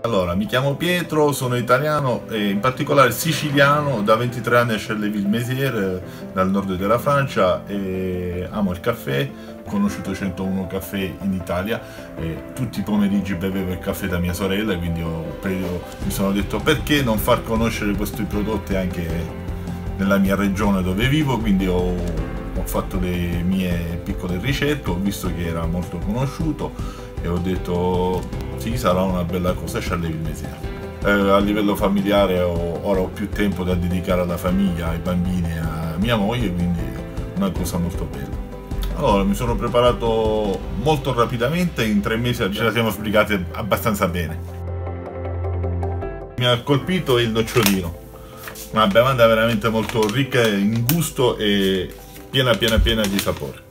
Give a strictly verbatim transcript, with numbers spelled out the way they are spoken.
Allora, mi chiamo Pietro, sono italiano e in particolare siciliano, da ventitré anni a Charleville-Mézières, dal nord della Francia, e amo il caffè. Ho conosciuto centouno Caffè in Italia e tutti i pomeriggi bevevo il caffè da mia sorella, quindi ho, mi sono detto perché non far conoscere questi prodotti anche nella mia regione dove vivo, quindi ho, ho fatto le mie piccole ricerche, ho visto che era molto conosciuto e ho detto sì, sarà una bella cosa Charleville-Mézières. Eh, a livello familiare ho, ora ho più tempo da dedicare alla famiglia, ai bambini, a mia moglie, quindi è una cosa molto bella. Allora, mi sono preparato molto rapidamente, in tre mesi ce la siamo sbrigati abbastanza bene. Mi ha colpito il nocciolino, una bevanda veramente molto ricca in gusto e piena piena piena di sapore.